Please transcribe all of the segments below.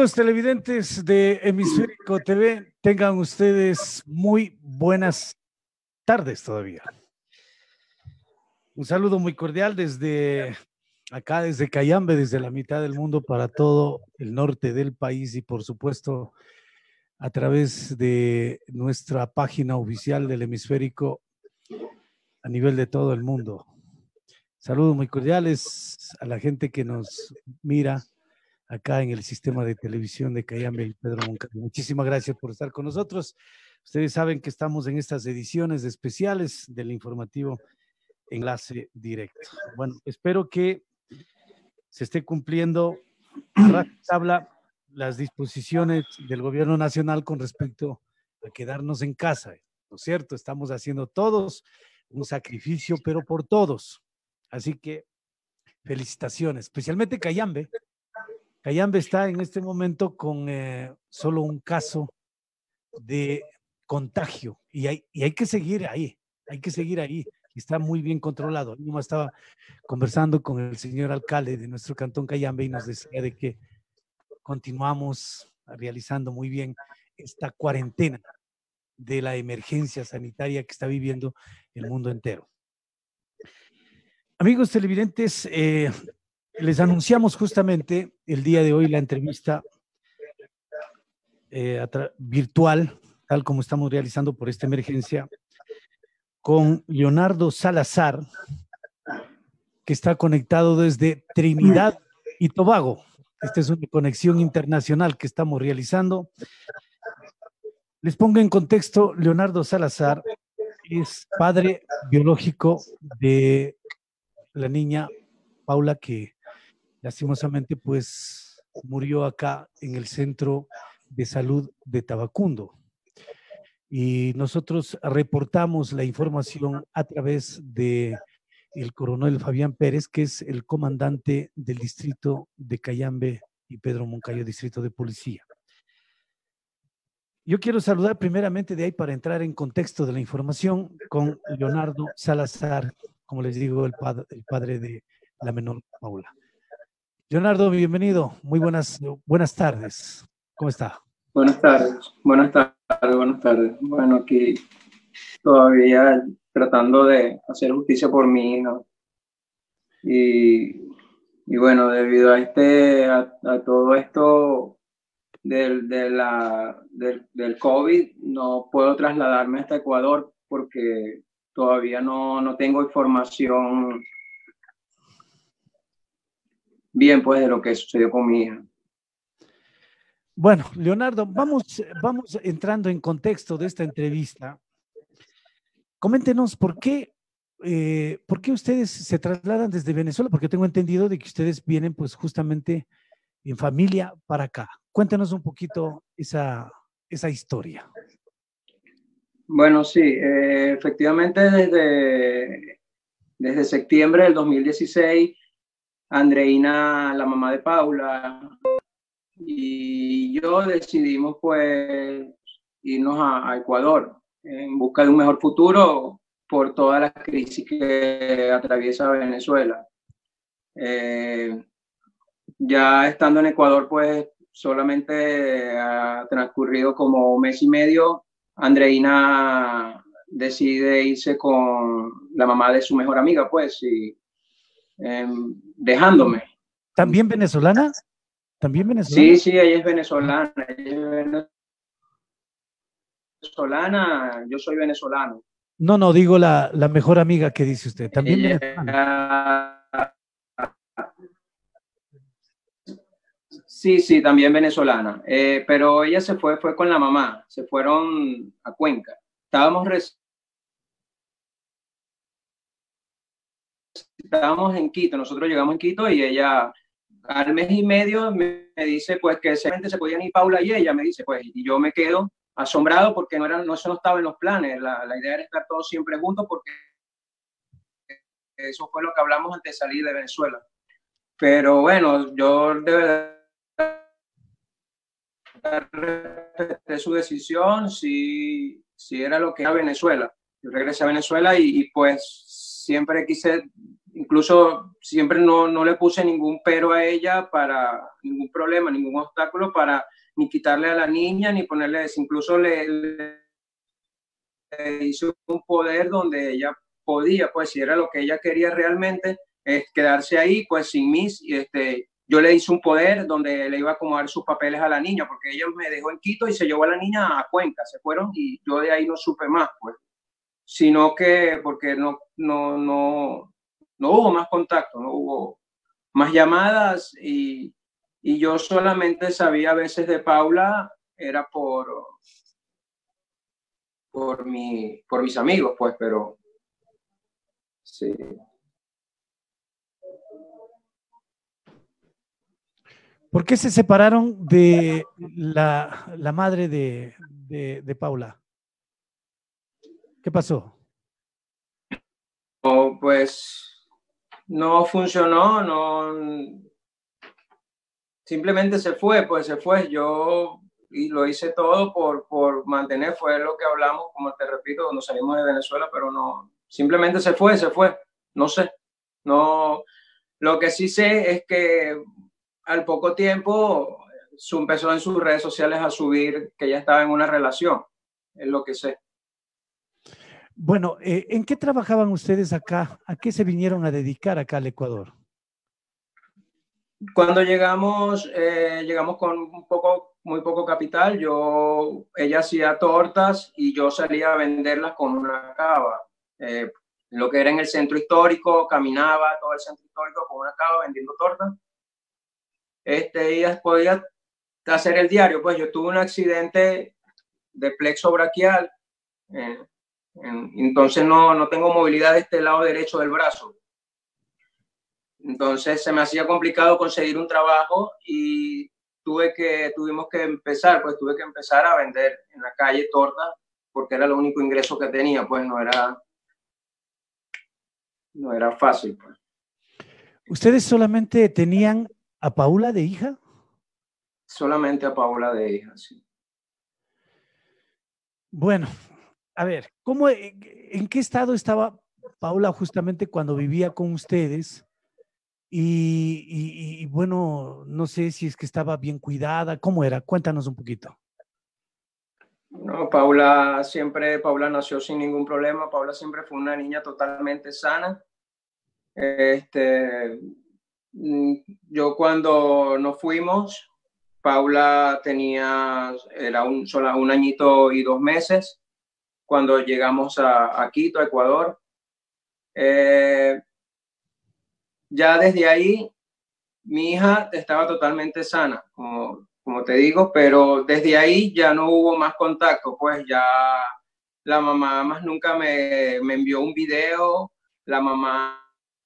Amigos televidentes de Hemisférico TV, tengan ustedes muy buenas tardes todavía. Un saludo muy cordial desde acá, desde Cayambe, desde la mitad del mundo para todo el norte del país y por supuesto a través de nuestra página oficial del Hemisférico a nivel de todo el mundo. Saludos muy cordiales a la gente que nos mira acá en el sistema de televisión de Cayambe y Pedro Moncayo. Muchísimas gracias por estar con nosotros. Ustedes saben que estamos en estas ediciones especiales del informativo Enlace Directo. Bueno, espero que se esté cumpliendo a rajatabla las disposiciones del gobierno nacional con respecto a quedarnos en casa, ¿no es cierto? Estamos haciendo todos un sacrificio, pero por todos. Así que felicitaciones, especialmente Cayambe. Cayambe está en este momento con solo un caso de contagio y hay que seguir ahí, hay que seguir ahí. Está muy bien controlado. Yo me estaba conversando con el señor alcalde de nuestro cantón Cayambe y nos decía de que continuamos realizando muy bien esta cuarentena de la emergencia sanitaria que está viviendo el mundo entero. Amigos televidentes, les anunciamos justamente el día de hoy la entrevista virtual, tal como estamos realizando por esta emergencia, con Leonardo Salazar, que está conectado desde Trinidad y Tobago. Esta es una conexión internacional que estamos realizando. Les pongo en contexto, Leonardo Salazar es padre biológico de la niña Paula, que lastimosamente pues murió acá en el Centro de Salud de Tabacundo. Y nosotros reportamos la información a través de el coronel Fabián Pérez, que es el comandante del distrito de Cayambe y Pedro Moncayo, distrito de policía. Yo quiero saludar primeramente de ahí para entrar en contexto de la información con Leonardo Salazar, como les digo, el padre de la menor Paula. Leonardo, bienvenido. Muy buenas tardes. ¿Cómo está? Buenas tardes, buenas tardes, buenas tardes. Bueno, aquí todavía tratando de hacer justicia por mi hija. Y bueno, debido a todo esto del COVID, no puedo trasladarme hasta Ecuador porque todavía no tengo información bien pues de lo que sucedió con mi hija. Bueno, Leonardo, vamos entrando en contexto de esta entrevista. Coméntenos por qué ustedes se trasladan desde Venezuela, porque tengo entendido de que ustedes vienen pues justamente en familia para acá. Cuéntenos un poquito esa historia. Bueno, sí, efectivamente desde septiembre del 2016, Andreina, la mamá de Paula, y yo decidimos pues irnos a Ecuador en busca de un mejor futuro por toda la crisis que atraviesa Venezuela. Ya estando en Ecuador pues solamente ha transcurrido como un mes y medio. Andreina decide irse con la mamá de su mejor amiga pues y dejándome. ¿También venezolana? ¿También venezolana? Sí, ella es venezolana. Ella es venezolana, yo soy venezolano. No, digo la mejor amiga que dice usted. ¿También venezolana? Sí, también venezolana. Pero ella fue con la mamá. Se fueron a Cuenca. Estábamos en Quito. Nosotros llegamos en Quito y ella al mes y medio me dice pues que solamente se podían ir Paula y ella, me dice pues, y yo me quedo asombrado porque eso no estaba en los planes. La idea era estar todos siempre juntos porque eso fue lo que hablamos antes de salir de Venezuela. Pero bueno, yo de verdad respeté su decisión, si era lo que era Venezuela. Yo regresé a Venezuela y pues siempre quise, incluso siempre no le puse ningún pero a ella para ningún problema, ningún obstáculo para ni quitarle a la niña, ni ponerle, incluso le hice un poder donde ella podía, pues si era lo que ella quería realmente, quedarse ahí, pues sin mí, yo le hice un poder donde le iba a acomodar sus papeles a la niña, porque ella me dejó en Quito y se llevó a la niña a Cuenca, se fueron y yo de ahí no supe más, pues, sino que porque no hubo más contacto, no hubo más llamadas y yo solamente sabía a veces de Paula, era por mis amigos, pues, pero sí. ¿Por qué se separaron de la madre de Paula? ¿Qué pasó? No, pues no funcionó, no, simplemente se fue, pues se fue. Yo y lo hice todo por mantener, fue lo que hablamos, como te repito, cuando salimos de Venezuela, pero no, simplemente se fue, no sé, no, lo que sí sé es que al poco tiempo empezó en sus redes sociales a subir que ella estaba en una relación, es lo que sé. Bueno, ¿en qué trabajaban ustedes acá? ¿A qué se vinieron a dedicar acá al Ecuador? Cuando llegamos con muy poco capital. Ella hacía tortas y yo salía a venderlas con una cava. Lo que era en el centro histórico, caminaba todo el centro histórico con una cava vendiendo tortas. Ella podía hacer el diario. Pues yo tuve un accidente de plexo braquial, entonces no tengo movilidad de este lado derecho del brazo. Entonces se me hacía complicado conseguir un trabajo y tuve que empezar a vender en la calle tortas porque era el único ingreso que tenía, pues no era fácil. Pues. ¿Ustedes solamente tenían a Paula de hija? Solamente a Paula de hija, sí. Bueno, a ver, ¿en qué estado estaba Paula justamente cuando vivía con ustedes? Y bueno, no sé si es que estaba bien cuidada, ¿cómo era? Cuéntanos un poquito. No, Paula nació sin ningún problema. Paula siempre fue una niña totalmente sana. Yo cuando nos fuimos, Paula era un añito y 2 meses cuando llegamos a Quito, Ecuador. Ya desde ahí, mi hija estaba totalmente sana, como te digo, pero desde ahí ya no hubo más contacto, pues ya la mamá más nunca me envió un video, la mamá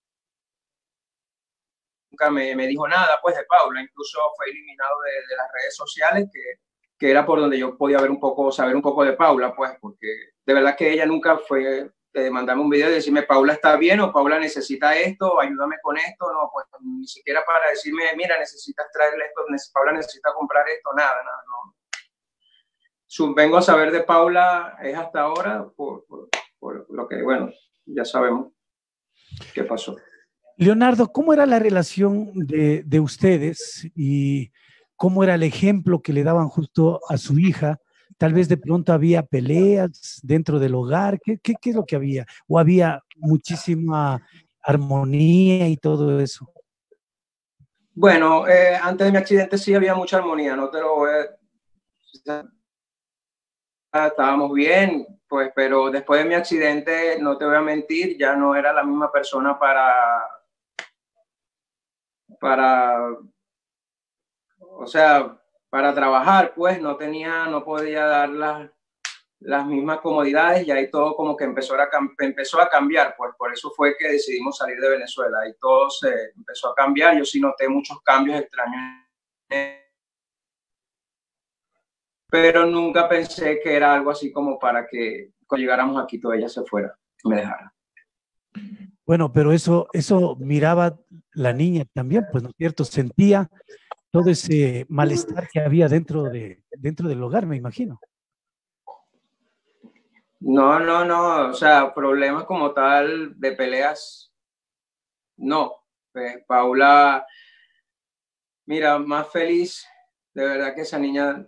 nunca me dijo nada, pues, de Paula, incluso fue eliminado de las redes sociales, que era por donde yo podía saber un poco de Paula, pues, porque de verdad que ella nunca fue mandarme un video y decirme, Paula está bien, o Paula necesita esto, o ayúdame con esto, no, pues, ni siquiera para decirme, mira, necesitas traerle esto, Paula necesita comprar esto, nada, no. Vengo a saber de Paula es hasta ahora por lo que, bueno, ya sabemos qué pasó. Leonardo, ¿cómo era la relación de ustedes y cómo era el ejemplo que le daban justo a su hija? Tal vez de pronto había peleas dentro del hogar. ¿Qué es lo que había? ¿O había muchísima armonía y todo eso? Bueno, antes de mi accidente sí había mucha armonía, no te lo voy a... Estábamos bien, pues, pero después de mi accidente, no te voy a mentir, ya no era la misma persona o sea, para trabajar, pues, no podía dar las mismas comodidades y ahí todo como que empezó a cambiar, pues, por eso fue que decidimos salir de Venezuela y todo se empezó a cambiar. Yo sí noté muchos cambios extraños, pero nunca pensé que era algo así como para que cuando llegáramos aquí toda ella se fuera y me dejara. Bueno, pero eso miraba la niña también, pues, ¿no es cierto? Sentía todo ese malestar que había dentro del hogar, me imagino. No, no, no, o sea, problemas como tal de peleas, no. Pues, Paula, mira, más feliz, de verdad que esa niña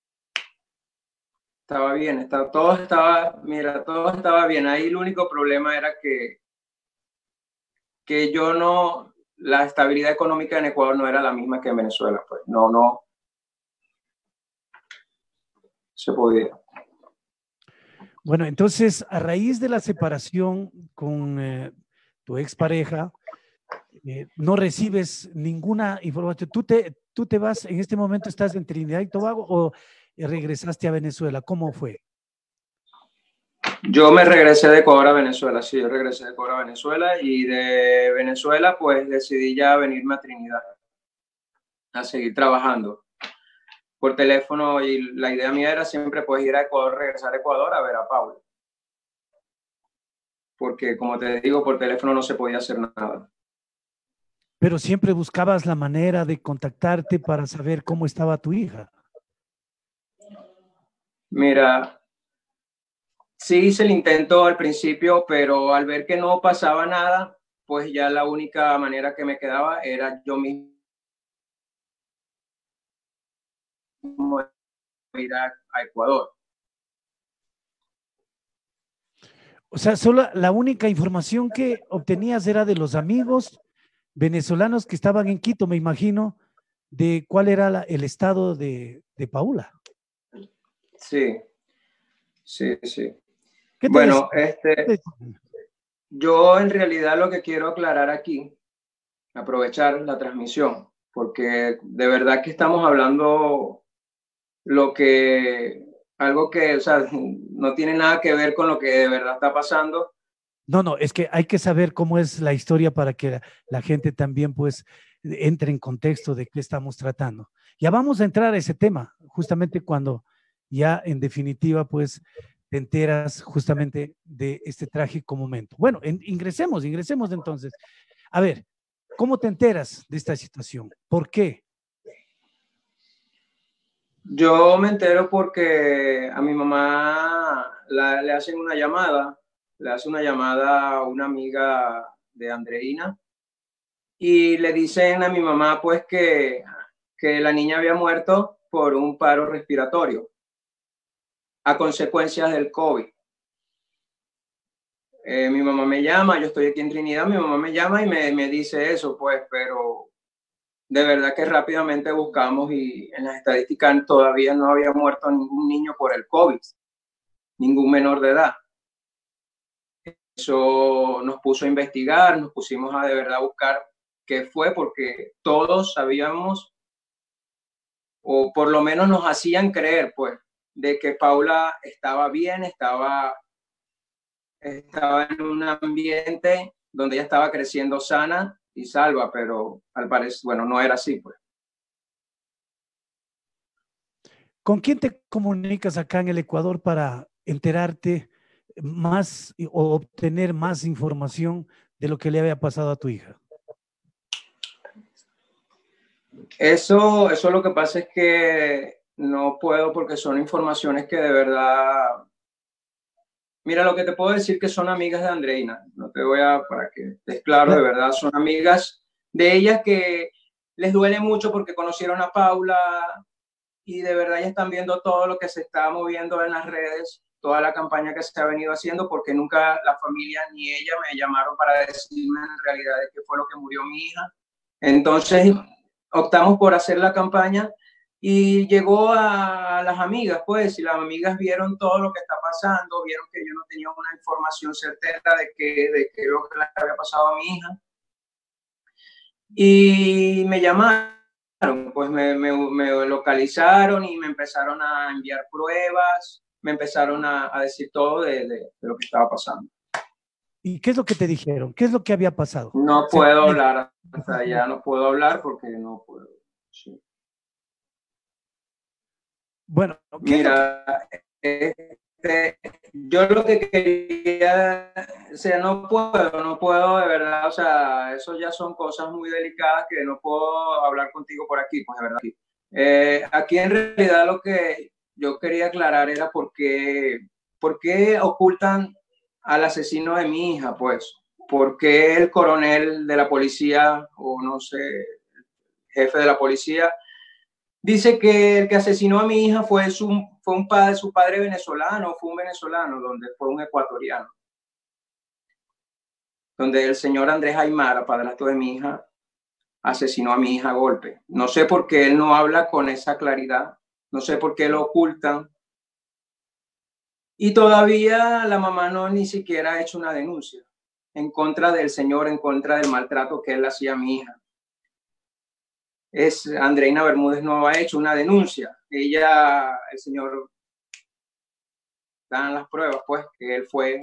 estaba bien, mira, todo estaba bien. Ahí el único problema era que yo no, la estabilidad económica en Ecuador no era la misma que en Venezuela, pues no se podía. Bueno, entonces, a raíz de la separación con tu expareja, no recibes ninguna información. ¿Tú te vas, en este momento estás en Trinidad y Tobago o regresaste a Venezuela? ¿Cómo fue? Yo me regresé de Ecuador a Venezuela, sí, yo regresé de Ecuador a Venezuela y de Venezuela pues decidí ya venirme a Trinidad a seguir trabajando por teléfono y la idea mía era siempre pues ir a Ecuador, regresar a Ecuador a ver a Paula. Porque como te digo, por teléfono no se podía hacer nada. Pero siempre buscabas la manera de contactarte para saber cómo estaba tu hija. Mira, sí hice el intento al principio, pero al ver que no pasaba nada, pues ya la única manera que me quedaba era yo mismo ir a Ecuador. O sea, solo la única información que obtenías era de los amigos venezolanos que estaban en Quito, me imagino, de cuál era el estado de Paula. Sí, sí, sí. ¿Qué te Bueno, decía? yo en realidad lo que quiero aclarar aquí, aprovechar la transmisión, porque de verdad que estamos hablando algo que, o sea, no tiene nada que ver con lo que de verdad está pasando. No, no, es que hay que saber cómo es la historia para que la gente también pues entre en contexto de qué estamos tratando. Ya vamos a entrar a ese tema, justamente cuando ya en definitiva pues te enteras justamente de este trágico momento. Bueno, ingresemos entonces. A ver, ¿cómo te enteras de esta situación? ¿Por qué? Yo me entero porque a mi mamá le hacen una llamada, le hace una llamada a una amiga de Andreina y le dicen a mi mamá pues que la niña había muerto por un paro respiratorio a consecuencias del COVID. Mi mamá me llama, yo estoy aquí en Trinidad, mi mamá me llama y me dice eso, pues, pero de verdad que rápidamente buscamos y en las estadísticas todavía no había muerto ningún niño por el COVID, ningún menor de edad. Eso nos puso a investigar, nos pusimos a de verdad buscar qué fue, porque todos sabíamos, o por lo menos nos hacían creer, pues, de que Paula estaba bien, estaba en un ambiente donde ella estaba creciendo sana y salva, pero al parecer, bueno, no era así, pues. ¿Con quién te comunicas acá en el Ecuador para enterarte más o obtener más información de lo que le había pasado a tu hija? Eso lo que pasa es que no puedo porque son informaciones que de verdad. Mira, lo que te puedo decir que son amigas de Andreina, no te voy a, para que estés claro, de verdad, son amigas de ellas que les duele mucho porque conocieron a Paula y de verdad ya están viendo todo lo que se está moviendo en las redes, toda la campaña que se ha venido haciendo, porque nunca la familia ni ella me llamaron para decirme en realidad de qué fue lo que murió mi hija. Entonces optamos por hacer la campaña y llegó a las amigas, pues, y las amigas vieron todo lo que está pasando, vieron que yo no tenía una información certera de qué lo que le había pasado a mi hija. Y me llamaron, pues me localizaron y me empezaron a enviar pruebas, me empezaron a decir todo de lo que estaba pasando. ¿Y qué es lo que te dijeron? ¿Qué es lo que había pasado? No puedo hablar, hasta allá no puedo hablar porque no puedo. Sí. Bueno, mira, yo lo que quería, o sea, no puedo de verdad, o sea, eso ya son cosas muy delicadas que no puedo hablar contigo por aquí, pues de verdad. Aquí en realidad lo que yo quería aclarar era por qué ¿por qué ocultan al asesino de mi hija? Pues, ¿por qué el coronel de la policía, o no sé, jefe de la policía, dice que el que asesinó a mi hija fue su padre venezolano, fue un venezolano, donde fue un ecuatoriano? Donde el señor Andrés Aymara, padrastro de mi hija, asesinó a mi hija a golpe. No sé por qué él no habla con esa claridad, no sé por qué lo ocultan. Y todavía la mamá no ni siquiera ha hecho una denuncia en contra del señor, en contra del maltrato que él hacía a mi hija. Andreina Bermúdez no ha hecho una denuncia. El señor, dan las pruebas, pues, que él fue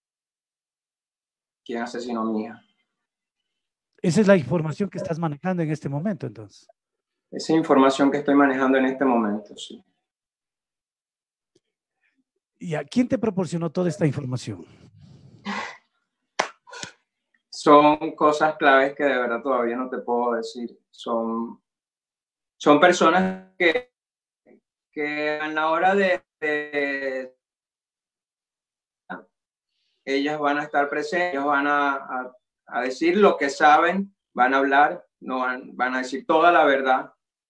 quien asesinó a mi hija. Esa es la información que estás manejando en este momento, entonces. Esa información que estoy manejando en este momento, sí. ¿Y a quién te proporcionó toda esta información? Son cosas claves que de verdad todavía no te puedo decir. Son personas que a la hora de ellas van a estar presentes, ellas van a decir lo que saben, van a hablar, no van a decir toda la verdad,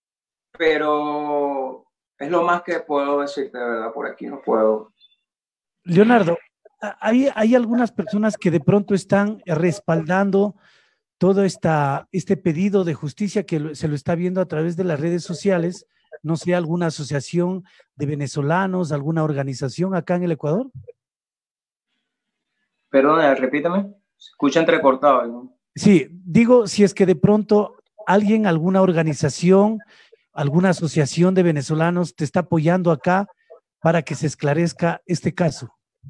pero es lo más que puedo decirte de verdad, por aquí no puedo. Leonardo, hay algunas personas que de pronto están respaldando todo este pedido de justicia que se lo está viendo a través de las redes sociales. No sé, alguna asociación de venezolanos, alguna organización acá en el Ecuador. Perdón, repítame, se escucha entrecortado, ¿no? Sí, digo, si es que de pronto alguien, alguna organización, alguna asociación de venezolanos te está apoyando acá para que se esclarezca este caso.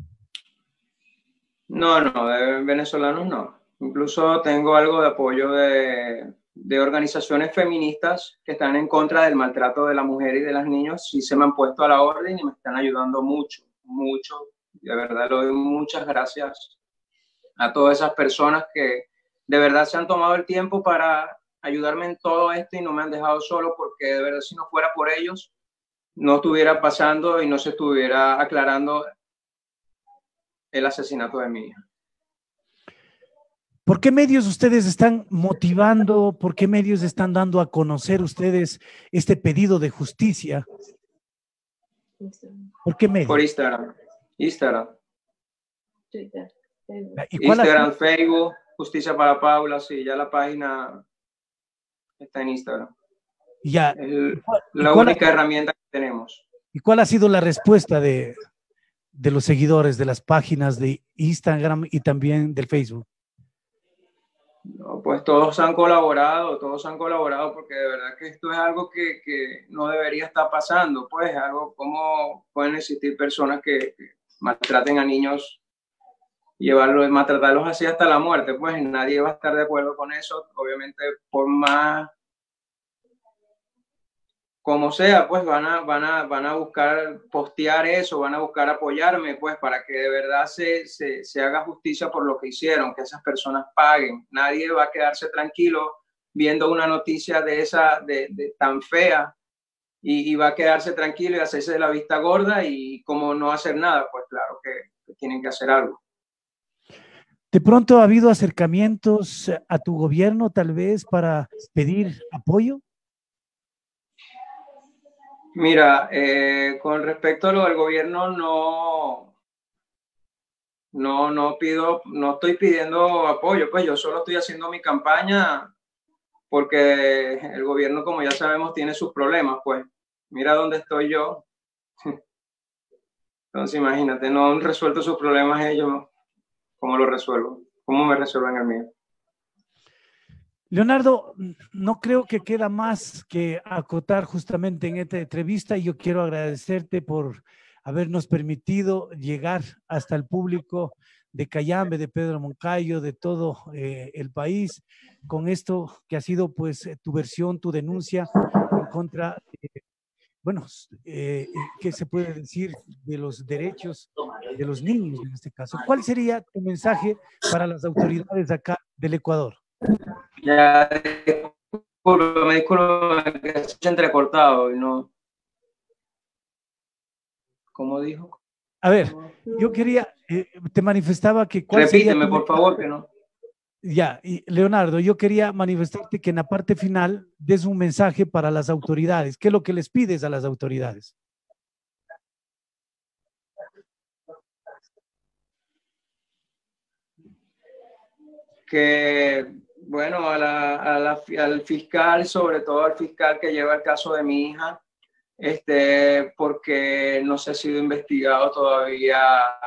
No, de venezolanos no. Incluso tengo algo de apoyo de organizaciones feministas que están en contra del maltrato de la mujer y de los niños. Sí se me han puesto a la orden y me están ayudando mucho, mucho. De verdad, le doy muchas gracias a todas esas personas que de verdad se han tomado el tiempo para ayudarme en todo esto y no me han dejado solo, porque de verdad si no fuera por ellos no estuviera pasando y no se estuviera aclarando el asesinato de mi hija. ¿Por qué medios ustedes están motivando? ¿Por qué medios están dando a conocer ustedes este pedido de justicia? ¿Por qué medios? Por Instagram. Twitter, Facebook. Instagram, Facebook, Justicia para Paula, sí, ya la página está en Instagram. Ya. Es la única herramienta que tenemos. ¿Y cuál ha sido la respuesta de los seguidores de las páginas de Instagram y también del Facebook? No, pues todos han colaborado porque de verdad que esto es algo que no debería estar pasando, pues algo como pueden existir personas que maltraten a niños, maltratarlos así hasta la muerte, pues nadie va a estar de acuerdo con eso, obviamente por más como sea, pues van a buscar postear eso, van a buscar apoyarme, pues para que de verdad se haga justicia por lo que hicieron, que esas personas paguen. Nadie va a quedarse tranquilo viendo una noticia de tan fea y va a quedarse tranquilo y hacerse de la vista gorda y como no hacer nada, pues claro que tienen que hacer algo. ¿De pronto ha habido acercamientos a tu gobierno tal vez para pedir apoyo? Mira, con respecto a lo del gobierno, no estoy pidiendo apoyo, pues yo solo estoy haciendo mi campaña porque el gobierno, como ya sabemos, tiene sus problemas, pues mira dónde estoy yo. Entonces imagínate, no han resuelto sus problemas ellos, ¿cómo lo resuelvo? ¿Cómo me resuelven el mío? Leonardo, no creo que queda más que acotar justamente en esta entrevista y yo quiero agradecerte por habernos permitido llegar hasta el público de Cayambe, de Pedro Moncayo, de todo el país, con esto que ha sido pues tu versión, tu denuncia en contra, bueno, ¿qué se puede decir de los derechos de los niños en este caso? ¿Cuál sería tu mensaje para las autoridades acá del Ecuador? Ya, me disculpo, que se ha entrecortado y no. ¿Cómo dijo? A ver, yo quería, te manifestaba que... Repíteme, por favor, que no. Ya, y Leonardo, yo quería manifestarte que en la parte final des un mensaje para las autoridades. ¿Qué es lo que les pides a las autoridades? Que, bueno, al fiscal, sobre todo al fiscal que lleva el caso de mi hija, porque no se ha sido investigado todavía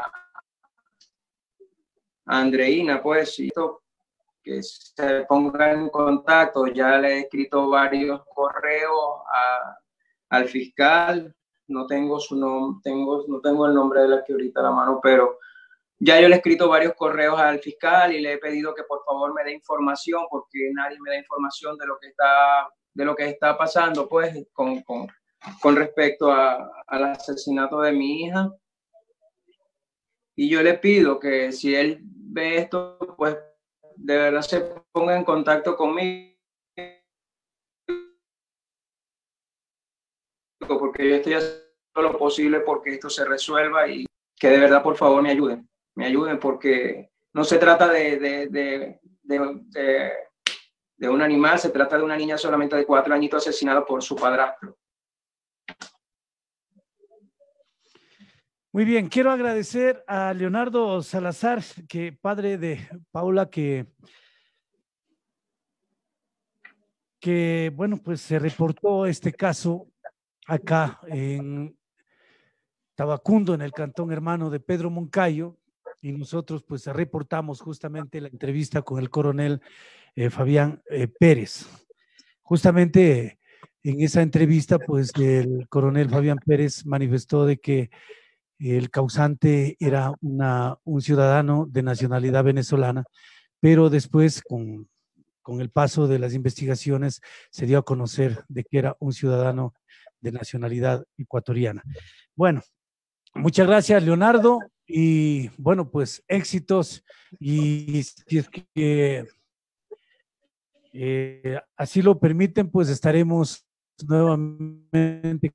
Andreina, pues, que se ponga en contacto. Ya le he escrito varios correos al fiscal, no tengo su nombre, no tengo el nombre de la que ahorita a la mano, pero ya yo le he escrito varios correos al fiscal y le he pedido que por favor me dé información, porque nadie me da información de lo que está pasando, pues, con respecto al asesinato de mi hija. Y yo le pido que si él ve esto, pues de verdad se ponga en contacto conmigo, porque yo estoy haciendo lo posible porque esto se resuelva y que de verdad, por favor, me ayuden, porque no se trata de un animal, se trata de una niña solamente de 4 añitos asesinada por su padrastro. Muy bien, quiero agradecer a Leonardo Salazar, que padre de Paula, que bueno, pues se reportó este caso acá en Tabacundo, en el cantón hermano de Pedro Moncayo, y nosotros pues reportamos justamente la entrevista con el coronel Fabián Pérez. Justamente en esa entrevista, pues el coronel Fabián Pérez manifestó de que el causante era un ciudadano de nacionalidad venezolana, pero después con el paso de las investigaciones se dio a conocer de que era un ciudadano de nacionalidad ecuatoriana. Bueno, muchas gracias, Leonardo, y bueno, pues éxitos, y si es que así lo permiten, pues estaremos nuevamente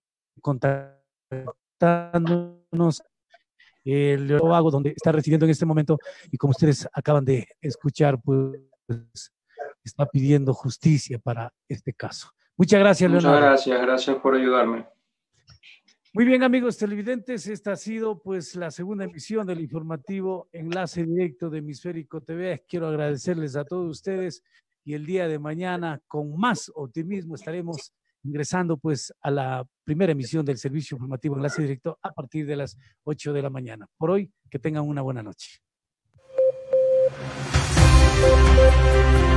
contactándonos. Lo hago donde está residiendo en este momento, y como ustedes acaban de escuchar, pues está pidiendo justicia para este caso. Muchas gracias, Leonardo. Muchas gracias por ayudarme. Muy bien, amigos televidentes, esta ha sido pues la segunda emisión del informativo Enlace Directo de Hemisférico TV. Quiero agradecerles a todos ustedes, y el día de mañana con más optimismo estaremos ingresando pues a la primera emisión del servicio informativo Enlace Directo a partir de las 8 de la mañana. Por hoy, que tengan una buena noche.